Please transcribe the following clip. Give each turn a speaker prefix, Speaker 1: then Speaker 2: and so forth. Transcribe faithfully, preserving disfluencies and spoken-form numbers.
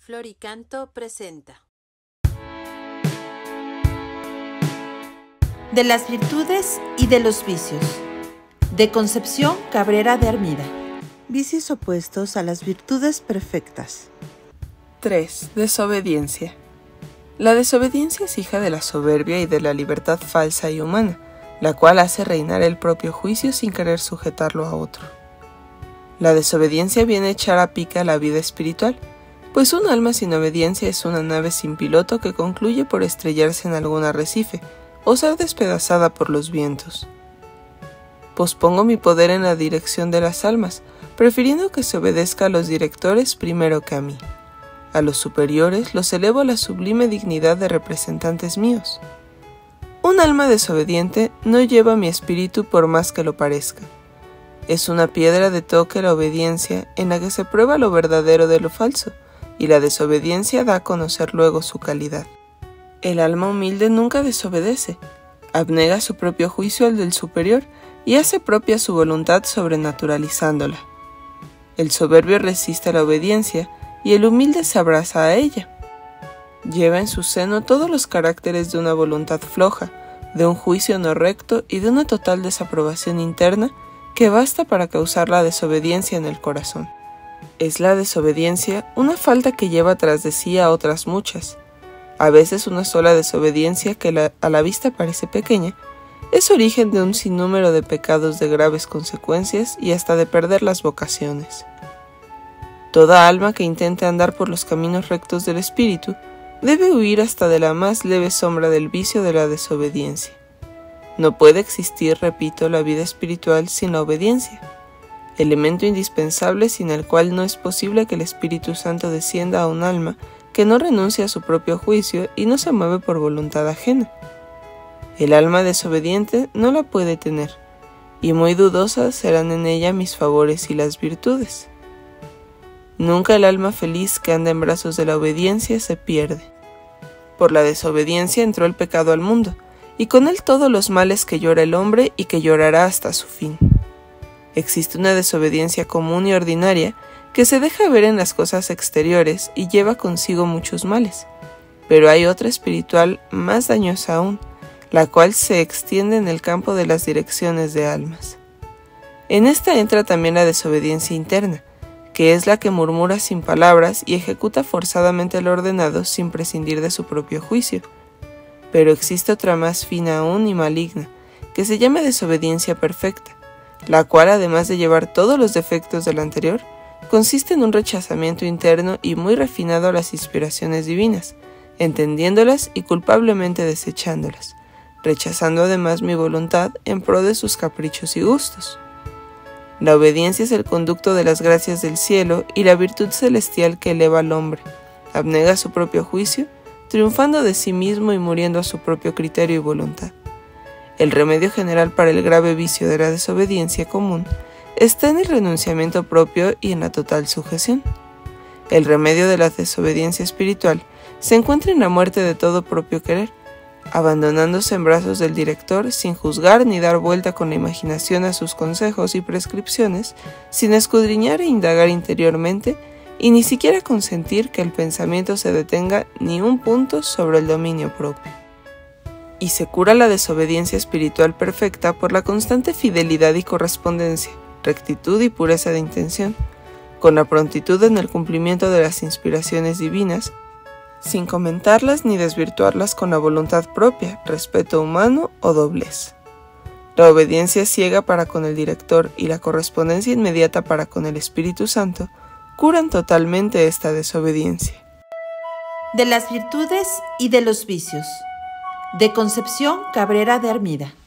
Speaker 1: Floricanto presenta.
Speaker 2: De las virtudes y de los vicios, de Concepción Cabrera de Armida.
Speaker 3: Vicios opuestos a las virtudes perfectas.
Speaker 4: tres. Desobediencia. La desobediencia es hija de la soberbia y de la libertad falsa y humana, la cual hace reinar el propio juicio sin querer sujetarlo a otro. La desobediencia viene a echar a pique a la vida espiritual, pues un alma sin obediencia es una nave sin piloto que concluye por estrellarse en algún arrecife o ser despedazada por los vientos. Pospongo mi poder en la dirección de las almas, prefiriendo que se obedezca a los directores primero que a mí. A los superiores los elevo a la sublime dignidad de representantes míos. Un alma desobediente no lleva mi espíritu por más que lo parezca. Es una piedra de toque la obediencia en la que se prueba lo verdadero de lo falso, y la desobediencia da a conocer luego su calidad. El alma humilde nunca desobedece, abnega su propio juicio al del superior y hace propia su voluntad sobrenaturalizándola. El soberbio resiste a la obediencia y el humilde se abraza a ella. Lleva en su seno todos los caracteres de una voluntad floja, de un juicio no recto y de una total desaprobación interna que basta para causar la desobediencia en el corazón. Es la desobediencia una falta que lleva tras de sí a otras muchas. A veces una sola desobediencia que la, a la vista parece pequeña, es origen de un sinnúmero de pecados de graves consecuencias y hasta de perder las vocaciones. Toda alma que intente andar por los caminos rectos del espíritu debe huir hasta de la más leve sombra del vicio de la desobediencia. No puede existir, repito, la vida espiritual sin la obediencia, elemento indispensable sin el cual no es posible que el Espíritu Santo descienda a un alma que no renuncia a su propio juicio y no se mueve por voluntad ajena. El alma desobediente no la puede tener, y muy dudosas serán en ella mis favores y las virtudes. Nunca el alma feliz que anda en brazos de la obediencia se pierde. Por la desobediencia entró el pecado al mundo, y con él todos los males que llora el hombre y que llorará hasta su fin. Existe una desobediencia común y ordinaria que se deja ver en las cosas exteriores y lleva consigo muchos males, pero hay otra espiritual más dañosa aún, la cual se extiende en el campo de las direcciones de almas. En esta entra también la desobediencia interna, que es la que murmura sin palabras y ejecuta forzadamente lo ordenado sin prescindir de su propio juicio. Pero existe otra más fina aún y maligna, que se llama desobediencia perfecta, la cual, además de llevar todos los defectos de la anterior, consiste en un rechazamiento interno y muy refinado a las inspiraciones divinas, entendiéndolas y culpablemente desechándolas, rechazando además mi voluntad en pro de sus caprichos y gustos. La obediencia es el conducto de las gracias del cielo y la virtud celestial que eleva al hombre, abnega su propio juicio, triunfando de sí mismo y muriendo a su propio criterio y voluntad. El remedio general para el grave vicio de la desobediencia común está en el renunciamiento propio y en la total sujeción. El remedio de la desobediencia espiritual se encuentra en la muerte de todo propio querer, abandonándose en brazos del director sin juzgar ni dar vuelta con la imaginación a sus consejos y prescripciones, sin escudriñar e indagar interiormente y ni siquiera consentir que el pensamiento se detenga ni un punto sobre el dominio propio. Y se cura la desobediencia espiritual perfecta por la constante fidelidad y correspondencia, rectitud y pureza de intención, con la prontitud en el cumplimiento de las inspiraciones divinas, sin comentarlas ni desvirtuarlas con la voluntad propia, respeto humano o doblez. La obediencia ciega para con el director y la correspondencia inmediata para con el Espíritu Santo curan totalmente esta desobediencia.
Speaker 2: De las virtudes y de los vicios, de Concepción Cabrera de Armida.